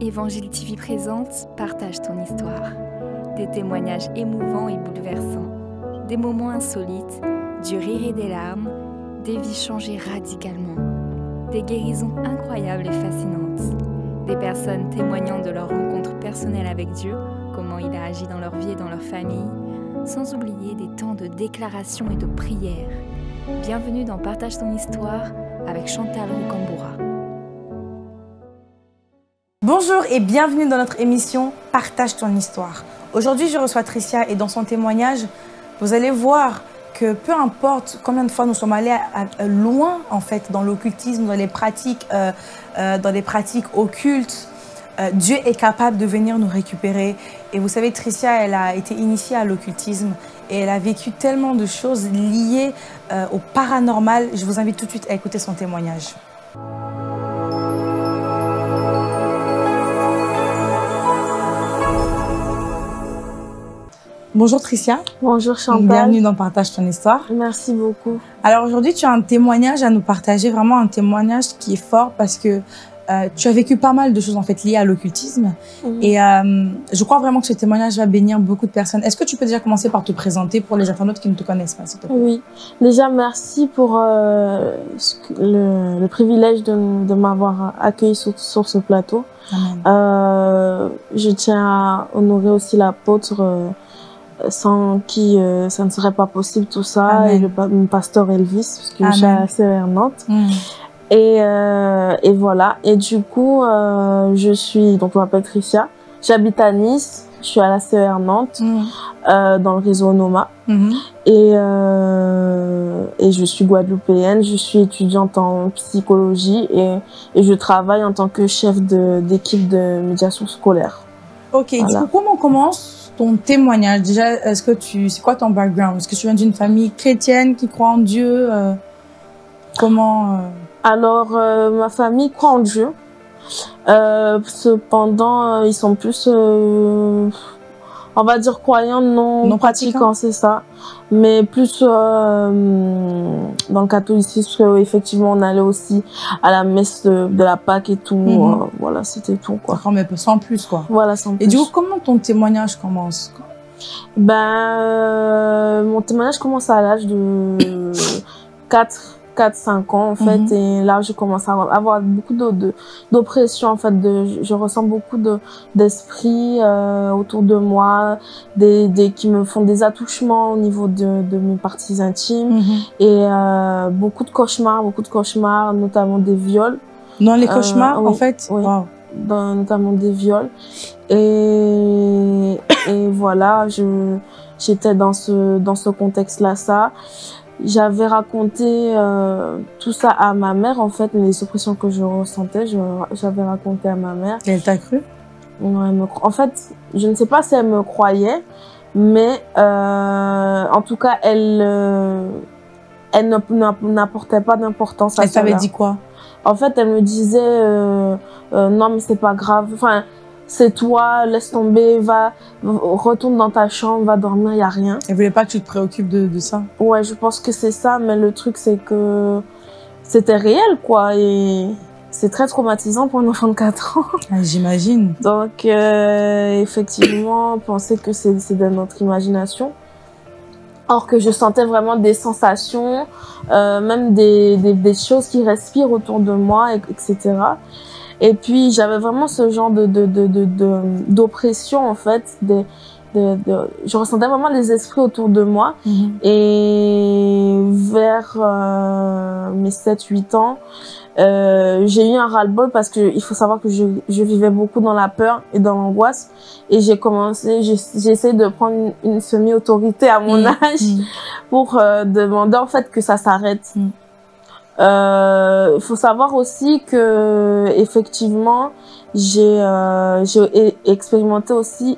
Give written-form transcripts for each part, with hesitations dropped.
Évangile TV présente Partage ton histoire. Des témoignages émouvants et bouleversants, des moments insolites, du rire et des larmes, des vies changées radicalement, des guérisons incroyables et fascinantes, des personnes témoignant de leur rencontre personnelle avec Dieu, comment il a agi dans leur vie et dans leur famille, sans oublier des temps de déclaration et de prière. Bienvenue dans Partage ton histoire avec Chantal Rocamboura. Bonjour et bienvenue dans notre émission Partage ton histoire. Aujourd'hui, je reçois Tricia et dans son témoignage, vous allez voir que peu importe combien de fois nous sommes allés loin en fait dans l'occultisme, dans les pratiques occultes, Dieu est capable de venir nous récupérer. Et vous savez, Tricia, elle a été initiée à l'occultisme et elle a vécu tellement de choses liées au paranormal. Je vous invite tout de suite à écouter son témoignage. Bonjour Tricia. Bonjour Chantal. Bienvenue dans Partage ton histoire. Merci beaucoup. Alors aujourd'hui, tu as un témoignage à nous partager, vraiment un témoignage qui est fort parce que tu as vécu pas mal de choses en fait liées à l'occultisme. Et je crois vraiment que ce témoignage va bénir beaucoup de personnes. Est-ce que tu peux déjà commencer par te présenter pour les internautes qui ne te connaissent pas, s'il te plaît? Oui. Déjà, merci pour le privilège de m'avoir accueilli sur ce plateau. Amen. Je tiens à honorer aussi l'apôtre sans qui ça ne serait pas possible tout ça. Amen. Et le pasteur Elvis, parce que je suis à CER Nantes. Et voilà. Et du coup, je m'appelle Tricia. J'habite à Nice. Je suis à la CER Nantes, dans le réseau Noma. Et je suis guadeloupéenne. Je suis étudiante en psychologie et je travaille en tant que chef d'équipe de médiation scolaire. Ok. Voilà. Du coup, comment on commence ton témoignage? Déjà, c'est quoi ton background? Est-ce que tu viens d'une famille chrétienne qui croit en Dieu? Comment Alors, ma famille croit en Dieu. Cependant, ils sont plus, on va dire croyants, non pratiquants, c'est ça. Mais plus dans le catholicisme, effectivement, on allait aussi à la messe de la Pâque et tout. Voilà, c'était tout, quoi. Mais sans plus, quoi. Voilà, sans plus. Et du coup, comment ton témoignage commence? Mon témoignage commence à l'âge de 4-5 ans en fait, et là je commence à avoir beaucoup d'oppression en fait, je ressens beaucoup d'esprits autour de moi, qui me font des attouchements au niveau de mes parties intimes, et beaucoup de cauchemars, notamment des viols. Dans les cauchemars, oui, en fait, oui. Wow. Notamment des viols, et voilà, j'étais dans ce contexte-là, ça. J'avais raconté tout ça à ma mère, en fait, les oppressions que je ressentais, j'avais raconté à ma mère. Et elle t'a cru? En fait, je ne sais pas si elle me croyait, mais en tout cas, elle n'apportait pas d'importance à ça. Elle t'avait dit quoi? En fait, elle me disait non, mais c'est pas grave. Enfin, c'est toi, laisse tomber, retourne dans ta chambre, va dormir, y a rien. Elle voulait pas que tu te préoccupes de ça? Ouais, je pense que c'est ça, mais le truc, c'est que c'était réel, quoi, et c'est très traumatisant pour un enfant de 4 ans. Ah, j'imagine. Donc, effectivement, penser que c'est de notre imagination. Or que je sentais vraiment des sensations, même des choses qui respirent autour de moi, etc. Et puis, j'avais vraiment ce genre d'oppression, en fait. Je ressentais vraiment des esprits autour de moi. Et vers mes 7-8 ans, j'ai eu un ras-le-bol parce que il faut savoir que je vivais beaucoup dans la peur et dans l'angoisse. Et j'ai essayé de prendre une semi-autorité à mon âge pour demander, en fait, que ça s'arrête. Il faut savoir aussi que effectivement j'ai expérimenté aussi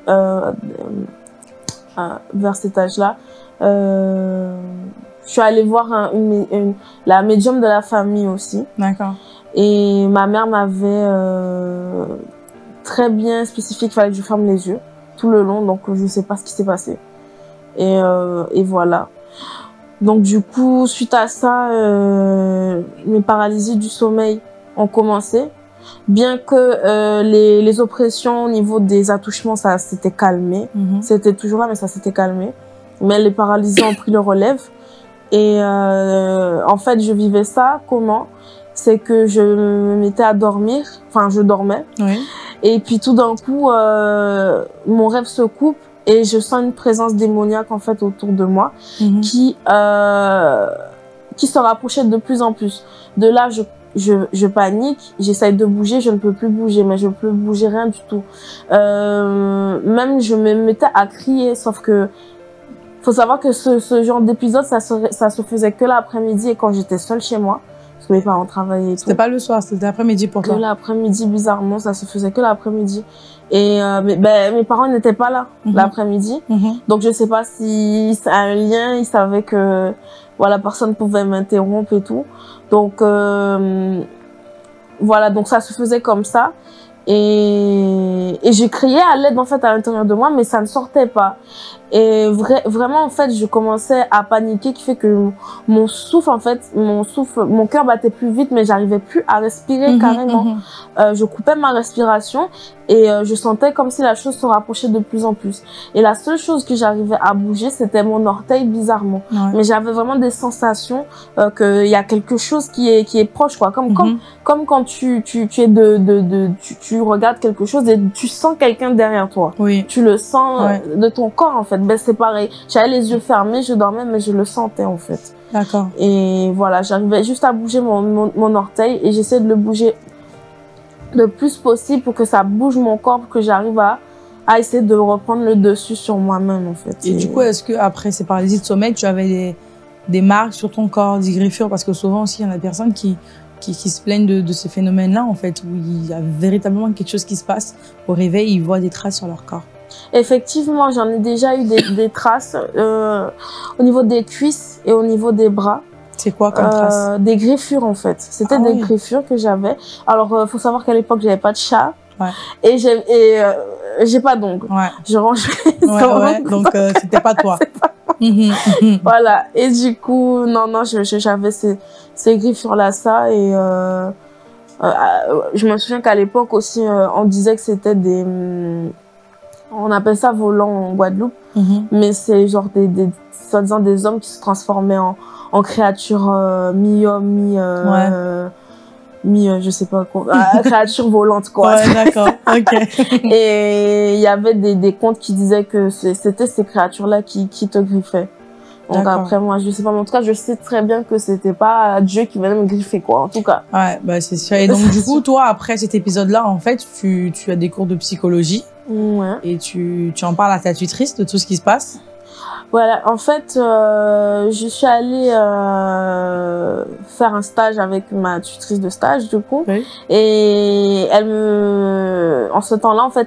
vers cet âge-là. Je suis allée voir la médium de la famille aussi. D'accord. Et ma mère m'avait très bien spécifié qu'il fallait que je ferme les yeux tout le long, donc je ne sais pas ce qui s'est passé. Et voilà. Donc du coup, suite à ça, mes paralysies du sommeil ont commencé. Bien que les oppressions au niveau des attouchements, ça s'était calmé. C'était toujours là, mais ça s'était calmé. Mais les paralysés ont pris le relève. Et en fait, je vivais ça comment? C'est que je me mettais à dormir, enfin je dormais. Oui. Et puis tout d'un coup, mon rêve se coupe et je sens une présence démoniaque en fait autour de moi qui se rapprochait de plus en plus. De là, je panique, j'essaye de bouger, je ne peux plus bouger, mais je ne peux bouger rien du tout. Même je me mettais à crier, sauf que faut savoir que ce genre d'épisode, ça se faisait que l'après-midi et quand j'étais seule chez moi, parce que mes parents travaillaient et tout. C'était pas le soir, c'était l'après-midi pour toi. Que l'après-midi, bizarrement, ça se faisait que l'après-midi. Et mes parents n'étaient pas là l'après-midi, donc je sais pas si c'est un lien, ils savaient que voilà, personne pouvait m'interrompre et tout. Donc voilà, donc ça se faisait comme ça. Et je criais à l'aide en fait à l'intérieur de moi, mais ça ne sortait pas. Et vraiment en fait je commençais à paniquer, qui fait que mon souffle en fait, mon cœur battait plus vite, mais j'arrivais plus à respirer carrément. Je coupais ma respiration et je sentais comme si la chose se rapprochait de plus en plus. Et la seule chose que j'arrivais à bouger, c'était mon orteil bizarrement. Mais j'avais vraiment des sensations qu'il y a quelque chose qui est proche, quoi. Comme quand tu regardes quelque chose et tu sens quelqu'un derrière toi. Oui. Tu le sens de ton corps en fait. Ben c'est pareil. J'avais les yeux fermés, je dormais, mais je le sentais en fait. D'accord. Et voilà, j'arrivais juste à bouger mon orteil et j'essayais de le bouger le plus possible pour que ça bouge mon corps, pour que j'arrive à essayer de reprendre le dessus sur moi-même en fait. Et du coup, est-ce que après ces paralysies de sommeil, tu avais des marques sur ton corps, des griffures? Parce que souvent aussi, il y en a des personnes qui se plaignent de ces phénomènes-là en fait, où il y a véritablement quelque chose qui se passe. Au réveil, ils voient des traces sur leur corps. Effectivement, j'en ai déjà eu des traces au niveau des cuisses et au niveau des bras. C'est quoi comme traces? Des griffures en fait. C'était des griffures que j'avais. Alors, faut savoir qu'à l'époque, j'avais pas de chat. Ouais. Et j'ai pas d'ongles. Ouais. Je range les ongles. Donc, c'était pas toi. Voilà. Et du coup, non, j'avais ces griffures-là, ça. Et je me souviens qu'à l'époque aussi, on disait que c'était des... On appelle ça volant en Guadeloupe, mais c'est genre soi-disant des hommes qui se transformaient en créatures mi-homme, je sais pas quoi, créatures volantes quoi. Ouais, d'accord, ok. Et il y avait des contes qui disaient que c'était ces créatures-là qui te griffaient. Donc après moi, je sais pas, mais en tout cas, je sais très bien que c'était pas Dieu qui venait me griffer quoi, en tout cas. Ouais, bah c'est sûr. Et donc du coup, toi, après cet épisode-là, en fait, tu as des cours de psychologie. Ouais. Et tu en parles à ta tutrice de tout ce qui se passe? Voilà, en fait, je suis allée faire un stage avec ma tutrice de stage, du coup. Oui. Et en ce temps-là, en fait,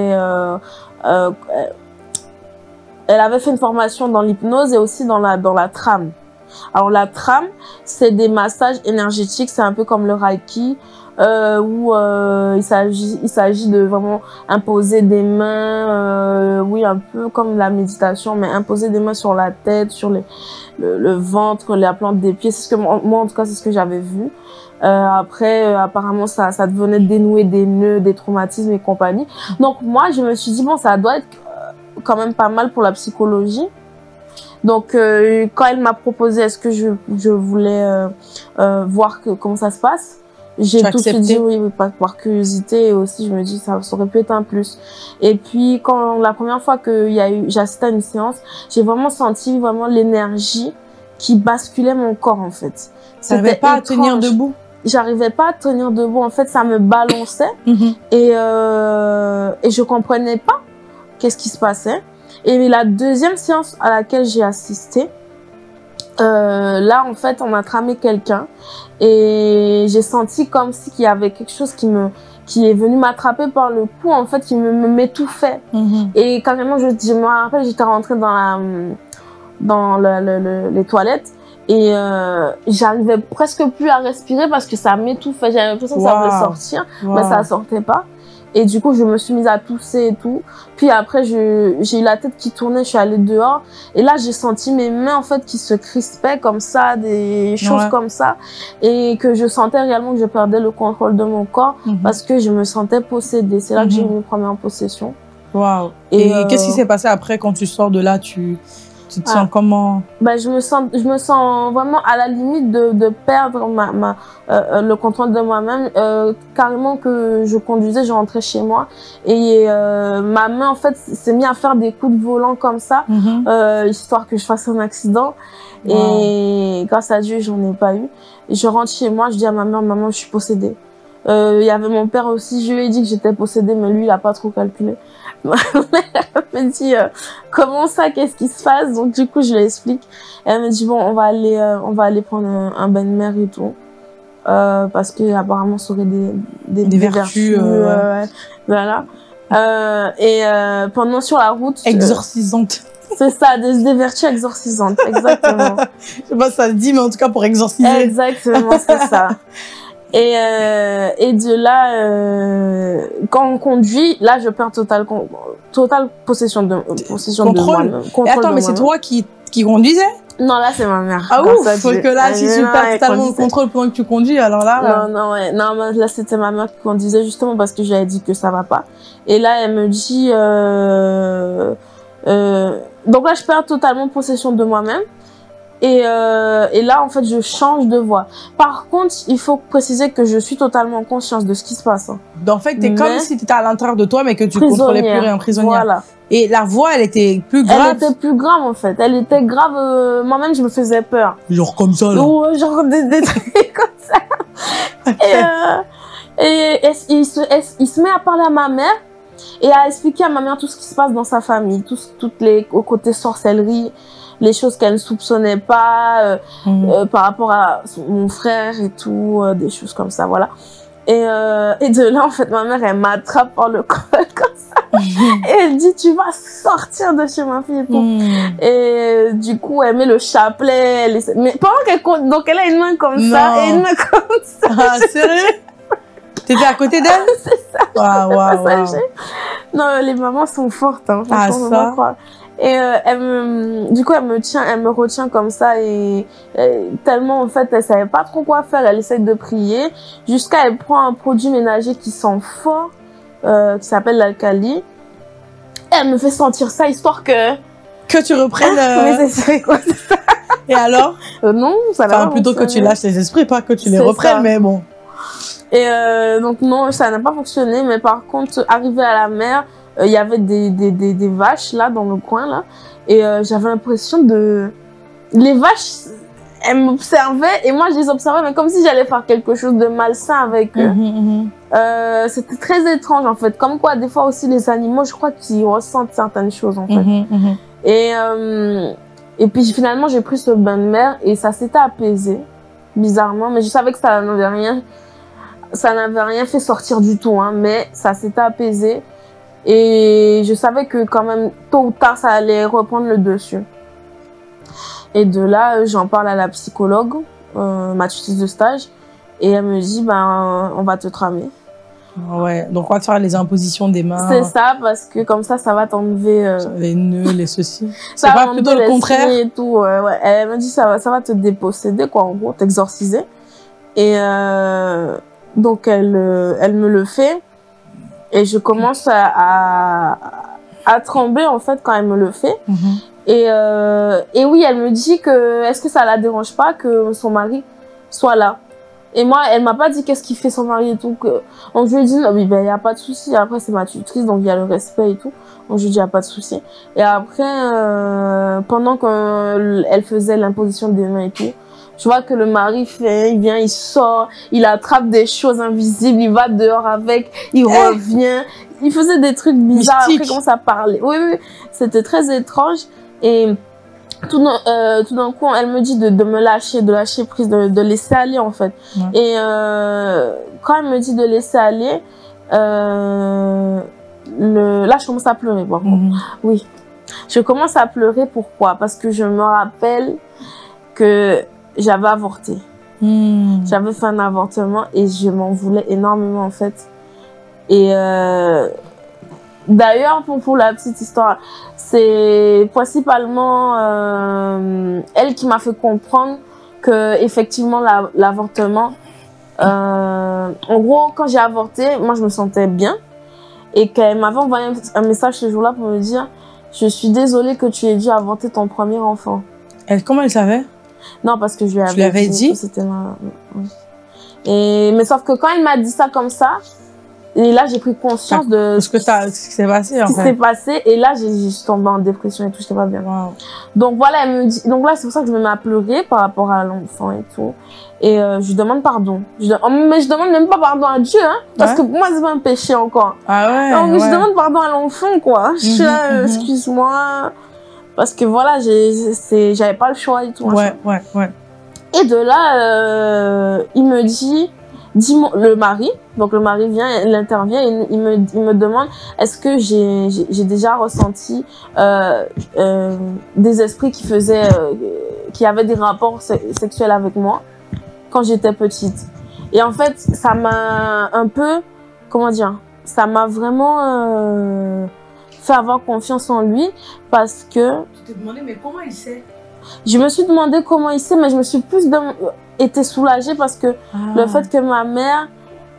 elle avait fait une formation dans l'hypnose et aussi dans la trame. Alors, la trame, c'est des massages énergétiques, c'est un peu comme le Reiki. Où il s'agit de vraiment imposer des mains, oui, un peu comme la méditation, mais imposer des mains sur la tête, sur le ventre, la plante des pieds. C'est ce que moi, en tout cas, c'est ce que j'avais vu. Après, apparemment, ça devenait dénouer des nœuds, des traumatismes et compagnie. Donc moi, je me suis dit bon, ça doit être quand même pas mal pour la psychologie. Donc quand elle m'a proposé, est-ce que je voulais voir comment ça se passe. J'ai tout de suite dit oui, par curiosité, et aussi je me dis ça aurait pu être un plus. Et puis quand la première fois que j'ai assisté à une séance, j'ai vraiment senti vraiment l'énergie qui basculait mon corps en fait. T'arrivais pas à tenir debout? J'arrivais pas à tenir debout, en fait ça me balançait et je comprenais pas qu'est-ce qui se passait. Et la deuxième séance à laquelle j'ai assisté, là en fait on a tramé quelqu'un et j'ai senti comme si qu'il y avait quelque chose qui est venu m'attraper par le cou en fait, qui m'étouffait. Et carrément je me rappelle, j'étais rentrée dans les toilettes et j'arrivais presque plus à respirer parce que ça m'étouffait. J'avais l'impression que ça voulait sortir, mais ça sortait pas. Et du coup, je me suis mise à tousser et tout. Puis après, j'ai eu la tête qui tournait, je suis allée dehors. Et là, j'ai senti mes mains, en fait, qui se crispaient comme ça, des choses comme ça. Et que je sentais réellement que je perdais le contrôle de mon corps parce que je me sentais possédée. C'est là que j'ai eu mes premières possessions. Waouh. Et qu'est-ce qui s'est passé après quand tu sors de là? Tu te sens comment? Ben, je me sens vraiment à la limite de perdre le contrôle de moi-même. Carrément que je conduisais, je rentrais chez moi et ma main en fait s'est mise à faire des coups de volant comme ça, histoire que je fasse un accident. Wow. Et grâce à Dieu, j'en ai pas eu. Et je rentre chez moi, je dis à ma mère, maman, je suis possédée. Il y avait mon père aussi, je lui ai dit que j'étais possédée, mais lui, il a pas trop calculé. Ma mère me dit, comment ça, qu'est-ce qui se passe? Donc, du coup, je lui explique. Elle me dit, bon, on va aller prendre un bain de mer et tout. Parce que, apparemment, ça aurait des vertus. Voilà. Pendant sur la route. Exorcisante. C'est ça, des vertus exorcisantes, exactement. Je sais pas si ça se dit, mais en tout cas, pour exorciser. Exactement, c'est ça. Et de là, quand on conduit, là, je perds totale possession de moi-même. Et attends, mais c'est toi qui conduisais? Non, là, c'est ma mère. Ah ouf, faut que là, si tu perds totalement le contrôle pendant que tu conduis, alors là... Non, là, c'était ma mère qui conduisait justement parce que j'avais dit que ça va pas. Et là, elle me dit... donc là, je perds totalement possession de moi-même. Et là, en fait, je change de voie. Par contre, il faut préciser que je suis totalement consciente de ce qui se passe. En fait, t'es comme si t'étais à l'intérieur de toi, mais que tu contrôlais plus rien, prisonnière. Voilà. Et la voix, elle était plus grave. Elle était plus grave, en fait. Elle était grave. Moi-même, je me faisais peur. Genre comme ça, là. Ouais, genre des trucs comme ça. Et il se met à parler à ma mère et à expliquer à ma mère tout ce qui se passe dans sa famille, toutes les côtés sorcellerie, les choses qu'elle ne soupçonnait pas par rapport à mon frère et tout, des choses comme ça, voilà. Et de là, en fait, ma mère, elle m'attrape par le col comme ça. Et elle dit, tu vas sortir de chez ma fille et tout. Et du coup, elle met le chapelet. Mais pendant qu'elle compte, donc elle a une main comme ça et une main comme ça. Ah, sérieux? T'étais à côté d'elle? C'est ça. Waouh. Non, les mamans sont fortes, hein. Ah, ça. Et du coup, elle me retient comme ça et tellement, en fait, elle savait pas trop quoi faire. Elle essaie de prier jusqu'à elle prend un produit ménager qui sent fort, qui s'appelle l'alcali. Elle me fait sentir ça, histoire que tu reprennes. Mais c'est quoi ça? Et alors? Non, ça n'a pas plutôt que tu lâches les esprits, pas que tu les reprennes, mais bon. Et donc non, ça n'a pas fonctionné. Mais par contre, arrivé à la mer, il y avait des vaches là dans le coin là, et j'avais l'impression les vaches, elles m'observaient et moi je les observais, mais comme si j'allais faire quelque chose de malsain avec eux. C'était très étrange en fait. Comme quoi, des fois aussi les animaux, je crois qu'ils ressentent certaines choses en fait. Et puis finalement j'ai pris ce bain de mer et ça s'était apaisé bizarrement, mais je savais que ça n'avait rien fait sortir du tout, hein, mais ça s'était apaisé. Et je savais que quand même, tôt ou tard, ça allait reprendre le dessus. Et de là, j'en parle à la psychologue, ma tutrice de stage. Et elle me dit, on va te tramer. Ouais, donc on va te faire les impositions des mains. C'est ça, parce que comme ça va t'enlever... les nœuds, les ceci. C'est pas plutôt le contraire? Et tout, ouais. Elle me dit, ça va te déposséder, quoi, en gros, t'exorciser. Et donc, elle me le fait. Et je commence à trembler, en fait, quand elle me le fait. Et oui, elle me dit que, est-ce que ça la dérange pas que son mari soit là? Et moi, elle m'a pas dit qu'est-ce qu'il fait son mari et tout. Donc, je lui ai dit, oui, y a pas de souci. Après, c'est ma tutrice, donc il y a le respect et tout. Donc, je lui ai dit, y a pas de souci. Et après, pendant qu'elle faisait l'imposition des mains et tout, je vois que le mari il vient, il sort, il attrape des choses invisibles, il va dehors avec, il revient. Il faisait des trucs bizarres. Mystique. Après, il commence à parler. Oui, c'était très étrange. Et tout d'un coup, elle me dit de me lâcher, de lâcher prise, de laisser aller, en fait. Et quand elle me dit de laisser aller, là, je commence à pleurer. Oui, je commence à pleurer. Pourquoi? Parce que je me rappelle que j'avais avorté. J'avais fait un avortement et je m'en voulais énormément, en fait. Et d'ailleurs, pour la petite histoire, c'est principalement elle qui m'a fait comprendre que effectivement l'avortement, en gros, quand j'ai avorté, moi je me sentais bien et qu'elle m'avait envoyé un message ce jour-là pour me dire « Je suis désolée que tu aies dû avorter ton premier enfant. » Comment elle savait? Non, parce que je lui avais, dit que c'était ma... Mais sauf que quand elle m'a dit ça comme ça, et là j'ai pris conscience de ce qui s'est passé, ce qui s'est passé, et là je suis tombée en dépression et tout, j'étais pas bien. Wow. Donc voilà, elle me dit, donc là c'est pour ça que je me mets à pleurer par rapport à l'enfant et tout, et je lui demande pardon. Mais je demande même pas pardon à Dieu, hein, parce que pour moi c'est pas un péché encore. Ah ouais. Donc je demande pardon à l'enfant, quoi. Je suis là, excuse-moi, parce que voilà, j'avais pas le choix et tout. Ouais. Et de là, il me dit, le mari, donc le mari vient, il intervient et il me demande est-ce que j'ai déjà ressenti des esprits qui avaient des rapports sexuels avec moi quand j'étais petite. Et en fait, ça m'a un peu, comment dire, ça m'a vraiment fait avoir confiance en lui, parce que... Tu t'es demandé, mais comment il sait? Je me suis demandé comment il sait, mais je me suis plus été soulagée parce que le fait que ma mère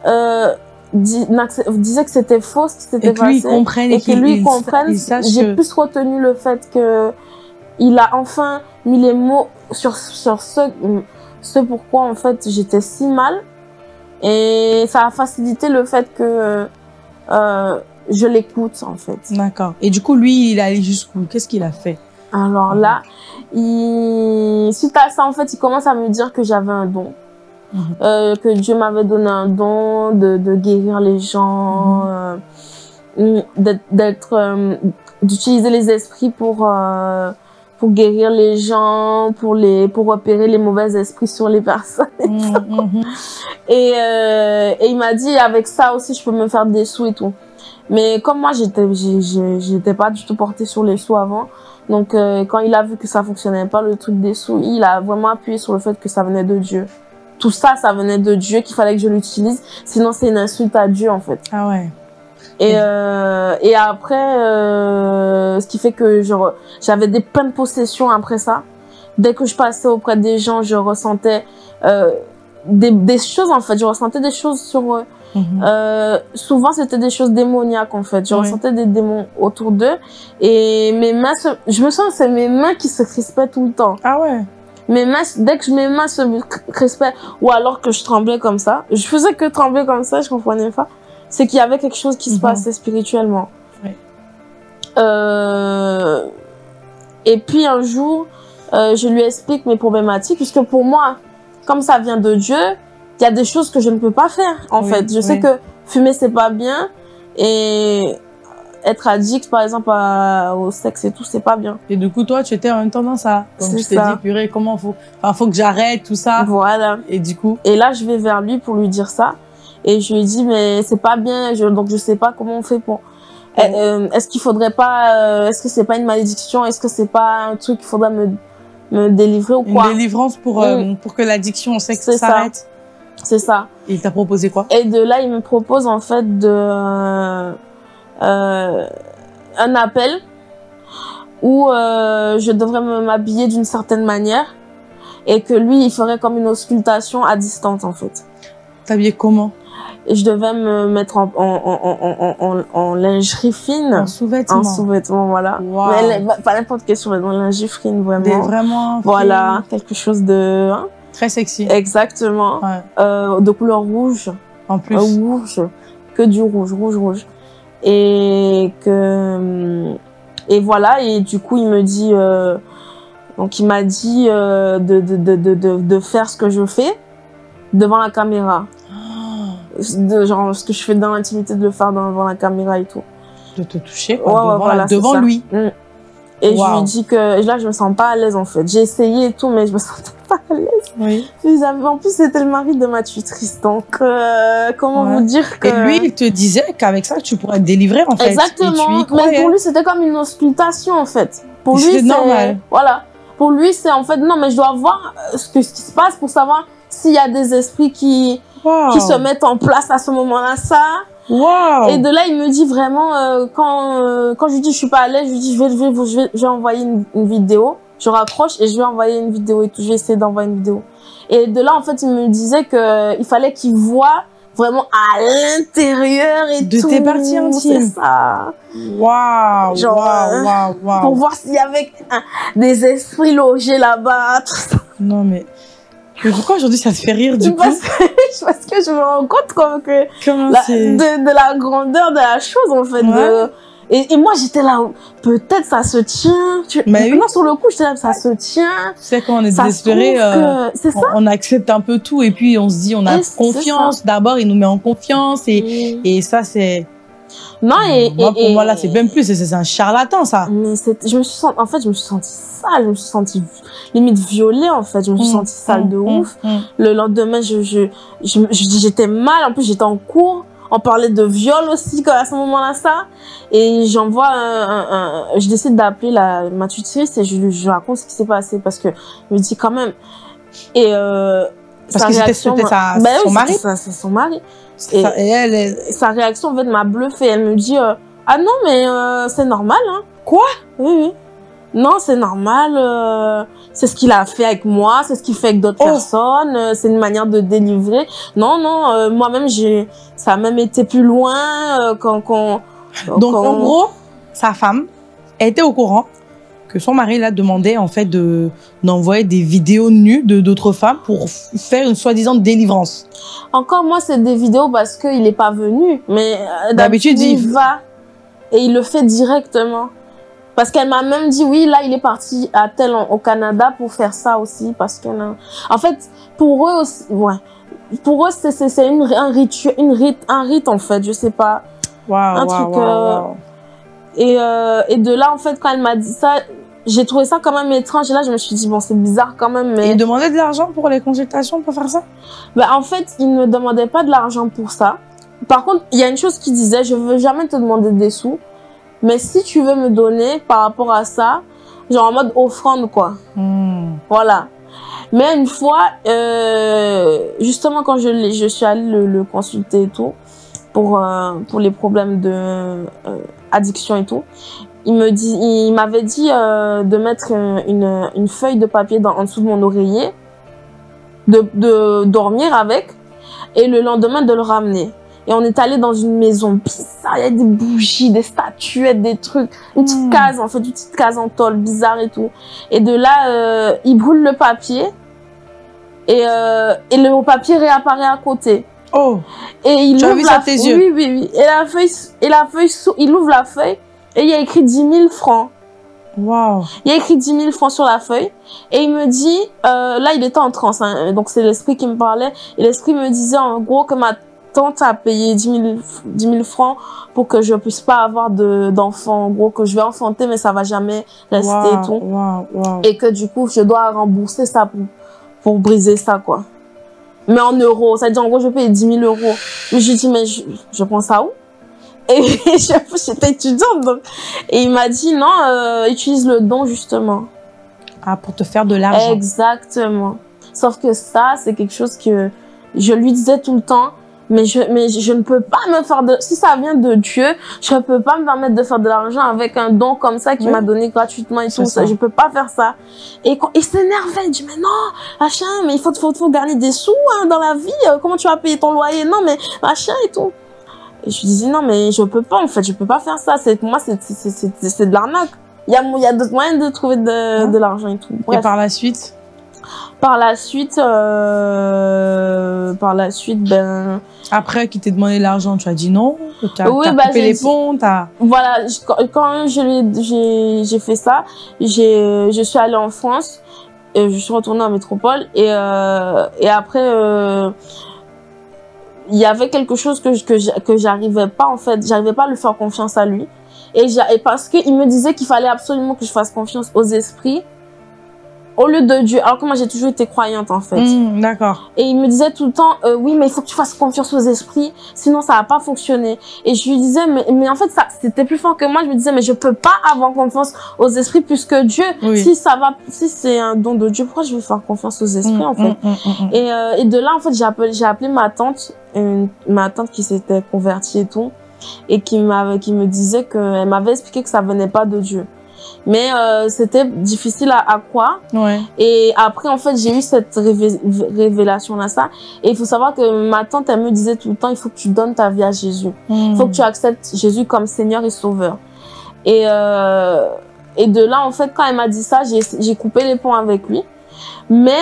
disait que c'était faux, ce qui s'était passé, et que lui comprenne, j'ai plus retenu le fait que il a enfin mis les mots sur ce pourquoi en fait j'étais si mal, et ça a facilité le fait que je l'écoute en fait. D'accord. Et du coup, lui, il est allé jusqu'où? Qu'est-ce qu'il a fait? Alors là, suite à ça, en fait, il commence à me dire que j'avais un don. Que Dieu m'avait donné un don de guérir les gens, d'utiliser les esprits pour guérir les gens, pour repérer les mauvais esprits sur les personnes. Et il m'a dit, avec ça aussi, je peux me faire des sous et tout. Mais comme moi, j'étais pas du tout portée sur les sous avant. Donc, quand il a vu que ça fonctionnait pas, le truc des sous, il a vraiment appuyé sur le fait que ça venait de Dieu. Tout ça, ça venait de Dieu, qu'il fallait que je l'utilise. Sinon, c'est une insulte à Dieu, en fait. Ah ouais. Et après, ce qui fait que j'avais des pleines possessions après ça. Dès que je passais auprès des gens, je ressentais des choses, en fait. Je ressentais des choses sur eux. Souvent c'était des choses démoniaques en fait, je ressentais des démons autour d'eux, et mes mains je me sens que c'est mes mains qui se crispaient tout le temps. Ah ouais. Mes mains, dès que mes mains se crispaient, ou alors que je tremblais comme ça, je faisais que trembler comme ça, je comprenais pas, c'est qu'il y avait quelque chose qui se passait spirituellement. Et puis un jour je lui explique mes problématiques, puisque pour moi, comme ça vient de Dieu, il y a des choses que je ne peux pas faire, en fait. Je sais que fumer, c'est pas bien. Et être addict, par exemple, au sexe et tout, c'est pas bien. Et du coup, toi, tu étais en même temps dans ça. Donc, tu t'es dit, purée, comment faut que j'arrête tout ça. Voilà. Et du coup. Et là, je vais vers lui pour lui dire ça. Et je lui dis, mais c'est pas bien. Donc, je sais pas comment on fait pour... est-ce qu'il faudrait pas... est-ce que c'est pas une malédiction? Est-ce que c'est pas un truc qu'il faudrait me délivrer ou quoi? Une délivrance pour que l'addiction au sexe s'arrête. C'est ça. Et il t'a proposé quoi? Et de là, il me propose en fait un appel où je devrais m'habiller d'une certaine manière, et que lui, il ferait comme une auscultation à distance en fait. T'habillais comment? Et je devais me mettre en lingerie fine. En sous-vêtements. En sous-vêtements, voilà. Wow. Mais pas n'importe quel sous-vêtement, lingerie fine, vraiment. Vraiment. Voilà, quelque chose de... Hein? Très sexy. Exactement. De couleur rouge. En plus. Rouge. Que du rouge. Et voilà, et du coup, il me dit... donc, il m'a dit de faire ce que je fais devant la caméra. Genre, ce que je fais dans l'intimité, de le faire devant la caméra et tout. De te toucher, quoi, devant lui. Et je lui dis que là, je me sens pas à l'aise, en fait. J'ai essayé et tout, mais je me sentais pas à l'aise. En plus, c'était le mari de ma tutrice. Donc, comment vous dire que... Et lui, il te disait qu'avec ça, tu pourrais te délivrer, en fait. Exactement. Mais pour lui, c'était comme une auscultation, en fait. Pour lui, c'est normal. Voilà. Pour lui, c'est en fait, non, mais je dois voir ce qui se passe pour savoir s'il y a des esprits qui se mettent en place à ce moment-là, ça. Wow. Et de là, il me dit vraiment, quand je lui dis je suis pas à l'aise, je lui dis je vais envoyer une vidéo. Je raccroche et je vais envoyer une vidéo et tout. Je vais essayer d'envoyer une vidéo. Et de là, en fait, il me disait il fallait qu'il voit vraiment à l'intérieur et de tout. De tes parties intimes. C'est ça. Waouh. Wow. Pour voir s'il y avait des esprits logés là-bas. Non, mais pourquoi aujourd'hui ça te fait rire du coup? Parce que je me rends compte comme que de la grandeur de la chose, en fait. Ouais. Et moi, j'étais là, peut-être ça se tient. Mais non, sur le coup, j'étais là, ça se tient. Tu sais, quand on est désespéré, on accepte un peu tout et puis on se dit, on a confiance. D'abord, il nous met en confiance et ça, c'est... Non, pour moi, là, c'est même plus, c'est un charlatan, ça. Mais je me suis sentie sale, je me suis sentie limite violée, en fait. Je me suis sentie sale de ouf. Le lendemain, j'étais mal, en plus, j'étais en cours. On parlait de viol aussi à ce moment-là, ça. Et j'envoie je décide d'appeler ma tutrice et je raconte ce qui s'est passé parce que je me dis quand même. Et parce que c'était son mari. C'est son mari. Et sa réaction en fait m'a bluffée. Elle me dit ah non mais c'est normal hein. Quoi? Oui. Non, c'est normal, c'est ce qu'il a fait avec moi, c'est ce qu'il fait avec d'autres personnes, c'est une manière de délivrer. Non, moi-même, ça a même été plus loin Donc, en gros, sa femme était au courant que son mari l'a demandé, en fait, d'envoyer des vidéos nues d'autres femmes pour faire une soi-disant délivrance. Encore, moi, c'est des vidéos parce qu'il n'est pas venu, mais d'habitude, il va et il le fait directement. Parce qu'elle m'a même dit, oui, là, il est parti au Canada pour faire ça aussi. Parce que, en fait, pour eux aussi, ouais. Pour eux, c'est un rite, en fait, je sais pas. Un truc. Et de là, en fait, quand elle m'a dit ça, j'ai trouvé ça quand même étrange. Et là, je me suis dit, bon, c'est bizarre quand même, mais... Et il demandait de l'argent pour les consultations, pour faire ça? En fait, il ne demandait pas de l'argent pour ça. Par contre, il y a une chose qu'il disait, je veux jamais te demander des sous. Mais si tu veux me donner par rapport à ça, genre en mode offrande, quoi. Voilà. Mais une fois, justement, quand je suis allée le consulter et tout, pour les problèmes de addiction et tout, il m'avait dit de mettre une feuille de papier en dessous de mon oreiller, de dormir avec, et le lendemain de le ramener. Et on est allé dans une maison bizarre, il y a des bougies, des statuettes, des trucs, une petite case en fait, une petite case en tôle bizarre et tout. Et de là, il brûle le papier et le papier réapparaît à côté. Oh. Et il ouvre ça tes yeux? Oui. Et la feuille, il ouvre la feuille et il y a écrit 10 000 francs. Wow. Il y a écrit 10 000 francs sur la feuille et il me dit, là il était en transe, hein, donc c'est l'esprit qui me parlait et l'esprit me disait en gros que ma tante a payé 10 000 francs pour que je puisse pas avoir d'enfants, en gros que je vais enfanter mais ça va jamais rester et tout. Et que du coup je dois rembourser ça pour briser ça quoi. Mais en euros, ça veut dire en gros je paye 10 000 euros. Mais je lui dis mais je prends ça où? Et j'étais étudiante donc. Et il m'a dit non, utilise le don justement. Ah, pour te faire de l'argent. Exactement. Sauf que ça c'est quelque chose que je lui disais tout le temps. Mais je ne peux pas me faire si ça vient de Dieu, je ne peux pas me permettre de faire de l'argent avec un don comme ça qu'il m'a donné gratuitement et tout ça. Je peux pas faire ça. Et il s'énervait, il dit, mais non, machin, mais il faut gagner des sous, hein, dans la vie. Comment tu vas payer ton loyer? Non, mais machin et tout. Et je lui disais, non, mais je peux pas, en fait, je peux pas faire ça. Pour moi, c'est de l'arnaque. Il y a d'autres moyens de trouver de l'argent et tout. Bref. Et par la suite? Par la suite, ben... Après qu'il t'ait demandé l'argent, tu as dit non? Tu as coupé les ponts, Voilà, quand j'ai fait ça, je suis allée en France, et je suis retournée en métropole, et après, il y avait quelque chose que j'arrivais pas, en fait, j'arrivais pas à lui faire confiance à lui. Et parce qu'il me disait qu'il fallait absolument que je fasse confiance aux esprits, au lieu de Dieu. Alors que moi, j'ai toujours été croyante, en fait. D'accord. Et il me disait tout le temps, oui, mais il faut que tu fasses confiance aux esprits, sinon ça va pas fonctionner. Et je lui disais, mais en fait, ça, c'était plus fort que moi. Je me disais, mais je peux pas avoir confiance aux esprits plus que Dieu. Oui. Si c'est un don de Dieu, pourquoi je vais faire confiance aux esprits, en fait? Et de là, en fait, j'ai appelé ma tante qui s'était convertie et tout, et qui me disait elle m'avait expliqué que ça venait pas de Dieu. Mais c'était difficile à croire. Ouais. Et après, en fait, j'ai eu cette révélation-là, ça. Et il faut savoir que ma tante, elle me disait tout le temps, il faut que tu donnes ta vie à Jésus. Il faut que tu acceptes Jésus comme Seigneur et Sauveur. Et de là, en fait, quand elle m'a dit ça, j'ai coupé les ponts avec lui. Mais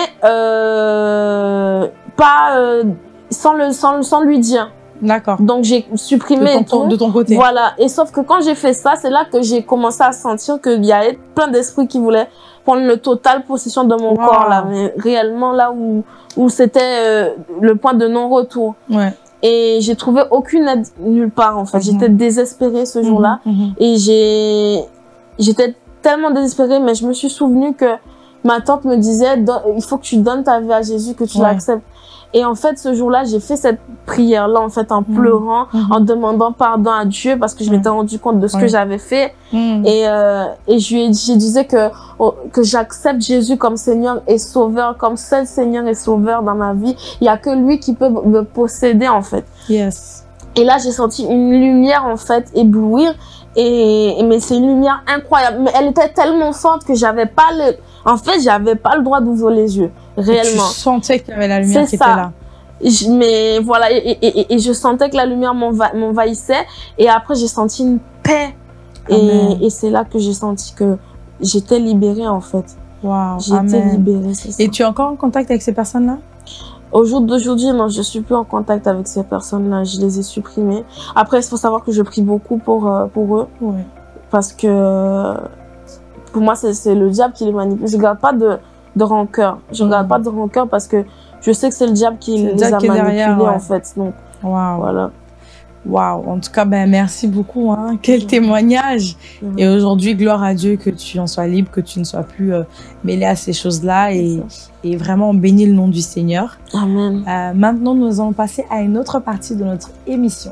sans lui dire. D'accord. Donc j'ai supprimé de ton côté. Voilà. Et sauf que quand j'ai fait ça, c'est là que j'ai commencé à sentir qu'il y avait plein d'esprits qui voulaient prendre le total possession de mon corps là, mais réellement là où c'était le point de non-retour. Ouais. Et j'ai trouvé aucune aide nulle part en fait. J'étais désespérée ce jour-là et j'étais tellement désespérée, mais je me suis souvenue que ma tante me disait il faut que tu donnes ta vie à Jésus, que tu l'acceptes. Et en fait, ce jour-là, j'ai fait cette prière-là, en fait, en pleurant, en demandant pardon à Dieu parce que je m'étais rendu compte de ce que j'avais fait. Et je disais que j'accepte Jésus comme Seigneur et Sauveur, comme seul Seigneur et Sauveur dans ma vie. Il y a que lui qui peut me posséder, en fait. Yes. Et là, j'ai senti une lumière, en fait, éblouir. Mais c'est une lumière incroyable. Mais elle était tellement forte que j'avais pas le droit d'ouvrir les yeux. Réellement. Tu sentais qu'il y avait la lumière qui était là. Mais voilà, et je sentais que la lumière m'envahissait. Et après, j'ai senti une paix. Et c'est là que j'ai senti que j'étais libérée, en fait. Waouh. J'étais libérée, c'est ça. Et tu es encore en contact avec ces personnes-là? Au jour d'aujourd'hui, non, je suis plus en contact avec ces personnes-là. Je les ai supprimées. Après, il faut savoir que je prie beaucoup pour eux. Ouais. Parce que pour moi, c'est le diable qui les manipule. Je garde pas de rancœur. Je garde pas de rancœur parce que je sais que c'est le diable qui les a manipulés, en fait. Donc, voilà. Waouh, en tout cas, merci beaucoup. Quel témoignage. Et aujourd'hui, gloire à Dieu que tu en sois libre, que tu ne sois plus mêlé à ces choses-là et vraiment bénis le nom du Seigneur. Amen. Maintenant, nous allons passer à une autre partie de notre émission.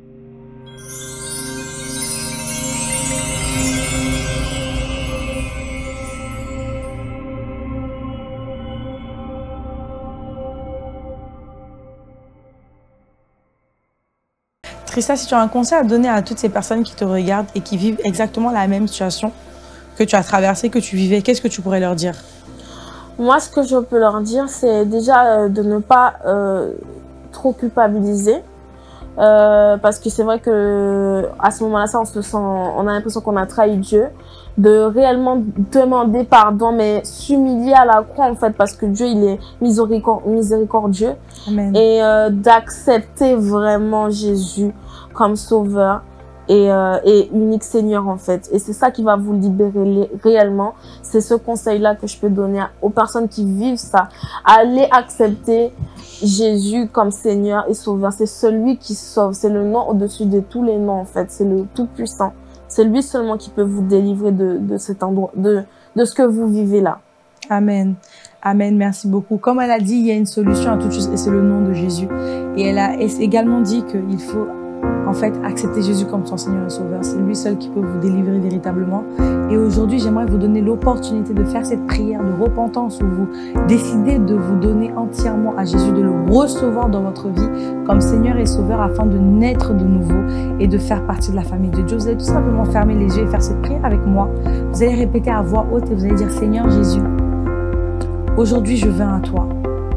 Trista, si tu as un conseil à donner à toutes ces personnes qui te regardent et qui vivent exactement la même situation que tu as traversée, que tu vivais, qu'est-ce que tu pourrais leur dire? Moi, ce que je peux leur dire, c'est déjà de ne pas trop culpabiliser. Parce que c'est vrai que à ce moment-là, on a l'impression qu'on a trahi Dieu. De réellement demander pardon, mais s'humilier à la croix, en fait, parce que Dieu, il est miséricordieux. Amen. Et d'accepter vraiment Jésus comme Sauveur et unique Seigneur, en fait. Et c'est ça qui va vous libérer réellement. C'est ce conseil-là que je peux donner aux personnes qui vivent ça. Allez accepter Jésus comme Seigneur et Sauveur. C'est celui qui sauve. C'est le nom au-dessus de tous les noms, en fait. C'est le Tout-Puissant. C'est lui seulement qui peut vous délivrer de cet endroit, de ce que vous vivez là. Amen. Amen. Merci beaucoup. Comme elle a dit, il y a une solution à toute chose et c'est le nom de Jésus. Et elle a également dit qu'il faut en fait accepter Jésus comme son Seigneur et Sauveur. C'est lui seul qui peut vous délivrer véritablement. Et aujourd'hui, j'aimerais vous donner l'opportunité de faire cette prière de repentance où vous décidez de vous donner entièrement à Jésus, de le recevoir dans votre vie comme Seigneur et Sauveur afin de naître de nouveau et de faire partie de la famille de Dieu. Vous allez tout simplement fermer les yeux et faire cette prière avec moi. Vous allez répéter à voix haute et vous allez dire: Seigneur Jésus, aujourd'hui je viens à toi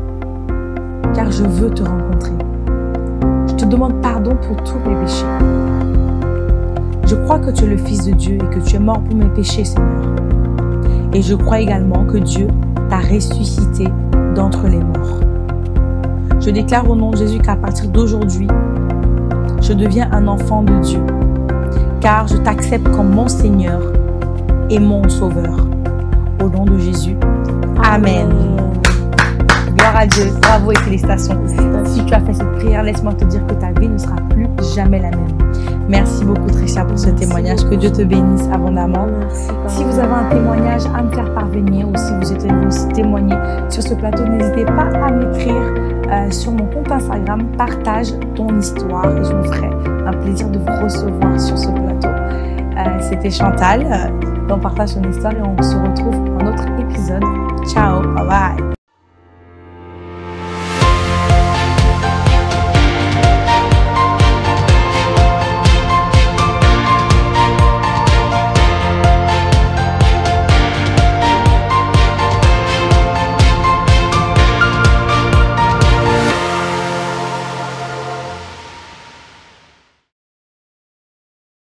car je veux te rencontrer. Je te demande pardon pour tous mes péchés. Je crois que tu es le Fils de Dieu et que tu es mort pour mes péchés, Seigneur. Et je crois également que Dieu t'a ressuscité d'entre les morts. Je déclare au nom de Jésus qu'à partir d'aujourd'hui, je deviens un enfant de Dieu, car je t'accepte comme mon Seigneur et mon Sauveur. Au nom de Jésus. Amen. Gloire à Dieu. Bravo et félicitations. Si tu as fait cette prière, laisse-moi te dire que ta vie ne sera plus jamais la même. Merci beaucoup Tricia pour ce témoignage. Que Dieu te bénisse abondamment. Si vous avez un témoignage à me faire parvenir ou si vous souhaitez aussi témoigner sur ce plateau, n'hésitez pas à m'écrire sur mon compte Instagram. Partage ton histoire et je me ferai un plaisir de vous recevoir sur ce plateau. C'était Chantal dans Partage ton histoire et on se retrouve pour un autre épisode. Ciao, bye bye.